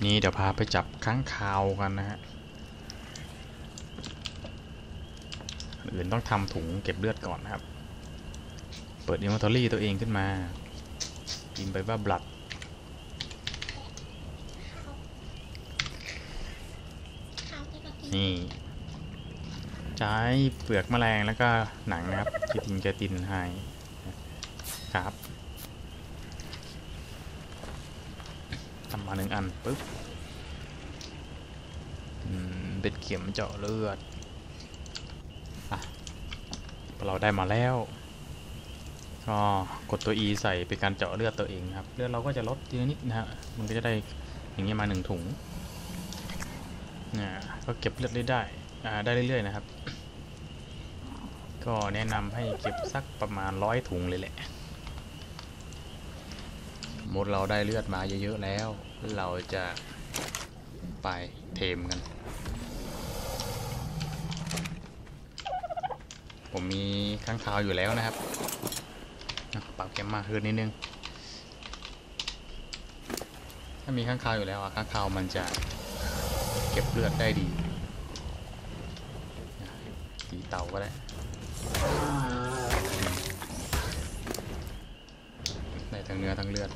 นี่เดี๋ยวพาไปจับค้างคาวกันนะฮะอื่นต้องทำถุงเก็บเลือดก่อนนะครับเปิดอินเวนทอรี่ตัวเองขึ้นมาพิมพ์ไปว่าบลัดนี่ใช้เปลือกแมลงแล้วก็หนังนะครับที่ทิ้งจะตินให้ครับทำมา1 อันปุ๊บเป็นเข็มเจาะเลือดเราได้มาแล้วก็กดตัว E ใส่เป็นการเจาะเลือดตัวเองครับเลือดเราก็จะลดทีละนิดนะฮะมันก็จะได้อย่างนี้มา1 ถุงก็เก็บเลือดได้เรื่อยๆนะครับก็แนะนำให้เก็บสักประมาณ100 ถุงเลยแหละหมดเราได้เลือดมาเยอะๆแล้วเราจะไปเทมกันผมมีค้างคาวอยู่แล้วนะครับปรับแกมมาขึ้นนิดนึงถ้ามีค้างคาวอยู่แล้วค้างคาวมันจะเก็บเลือดได้ดีตีเต่าก็ได้ทั้งเนื้อทั้งเลือด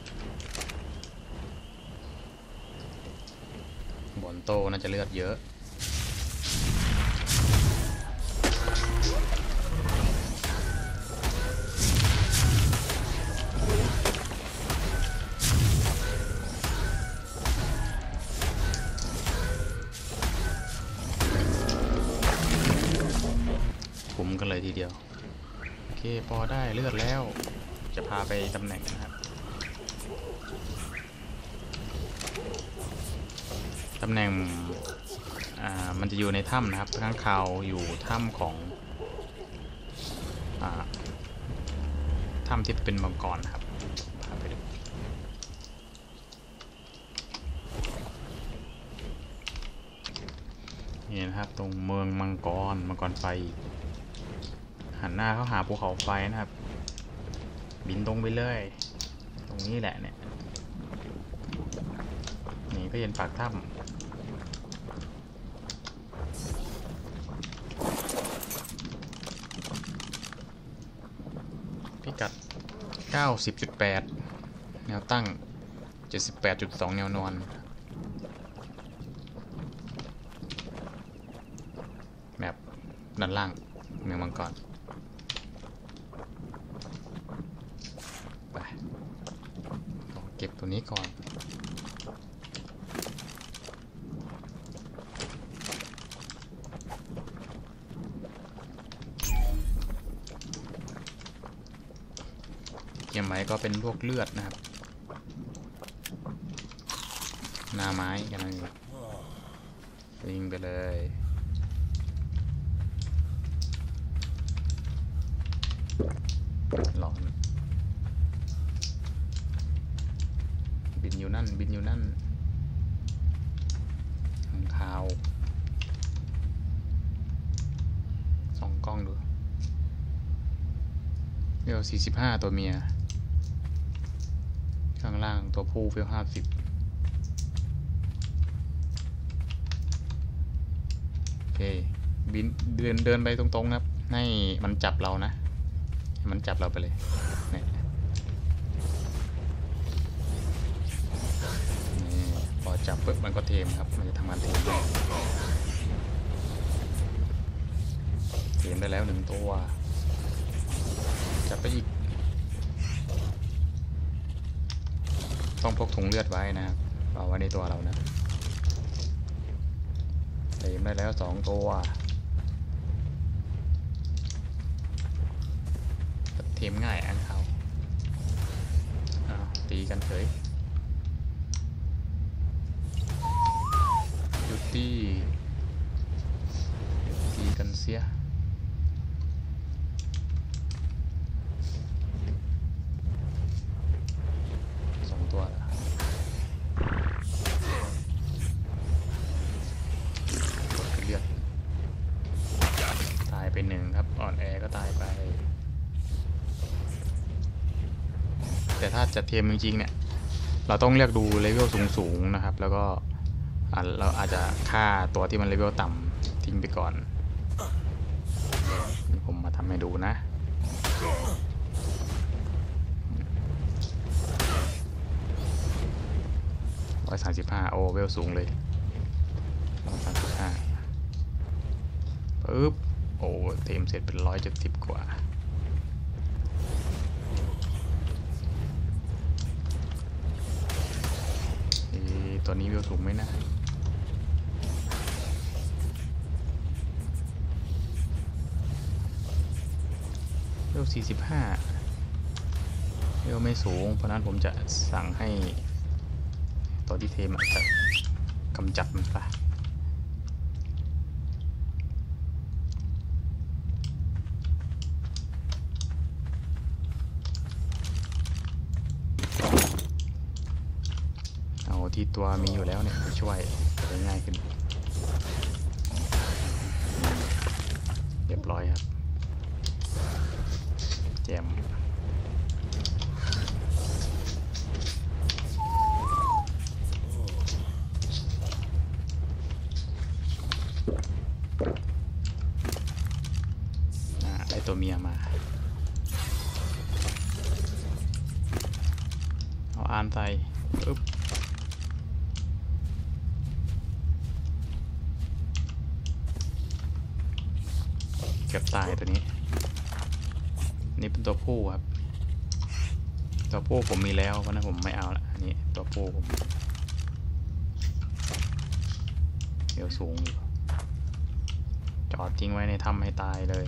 บอนโตน่าจะเลือดเยอะคุ้มกันเลยทีเดียวโอเคพอได้เลือดแล้วจะพาไปตำแหน่งนะครับตำแหน่งมันจะอยู่ในถ้ำนะครับค้างคาวอยู่ถ้ำของถ้ำที่เป็นมังกรนะครับพาไปดูนี่นะครับตรงเมืองมังกรไฟหันหน้าเข้าหาภูเขาไฟนะครับบินตรงไปเลยตรงนี้แหละเนี่ยนี่ก็เห็นปากถ้ำพิกัด 90.8 แนวตั้ง 78.2 แนวนอนแมปด้านล่างเมืองมังกรไปเก็บตัวนี้ก่อนเกี่ยมไม้ก็เป็นพวกเลือดนะครับหน้าไม้กันเลยวิ่งไปเลยหลอนบินอยู่นั่นข้างคาวส่องกล้องดูเวล45ตัวเมียข้างล่างตัวผู้เวล50โอเคบินเดินไปตรงๆนะครับให้มันจับเรานะให้มันจับเราไปเลยนี่พอจับปุ๊บมันก็เทมครับมันจะทำงานเทมได้แล้ว1 ตัวจับไปอีกต้องพกถุงเลือดไว้นะครับเอาไว้ในตัวเรานะเทมได้แล้ว2 ตัวเทมง่ายอันเขาตีกันเฉยหยุดตีกันเสีย2 ตัวกดขึ้นเลือดตายไป1ครับอ่อนแอก็ตายไปแต่ถ้าจะเทียมจริงๆเนี่ยเราต้องเลือกดูเลเวลสูงๆนะครับแล้วก็เราอาจจะฆ่าตัวที่มันเลเวลต่ำทิ้งไปก่อนนี่ผมมาทำให้ดูนะ135โอเวลสูงเลย135ปึ๊บโอ้เต็มเสร็จเป็น170กว่าตัวนี้เวลสูงไหมนะเวล45เวลไม่สูงเพราะนั้นผมจะสั่งให้ตัวที่เทมจะกำจัดมันไปเอาที่ตัวมีอยู่แล้วเนี่ยช่วยได้ง่ายขึ้นเรียบร้อยครับแจมได้ตัวเมียมาเอาอ่านใส่ปึ๊บเกือบตายตัวนี้นี่เป็นตัวผู้ครับตัวผู้ผมมีแล้วเพราะนั้นผมไม่เอาละอันนี้ตัวผู้ผมเดี๋ยวสูงอยู่จอดทิ้งไว้ในถ้ำให้ตายเลย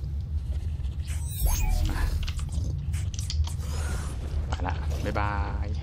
ไปละบ๊ายบาย